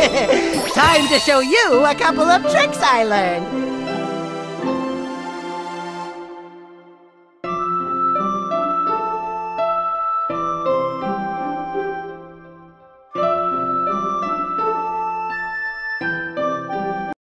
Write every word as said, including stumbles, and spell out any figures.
Time to show you a couple of tricks I learned.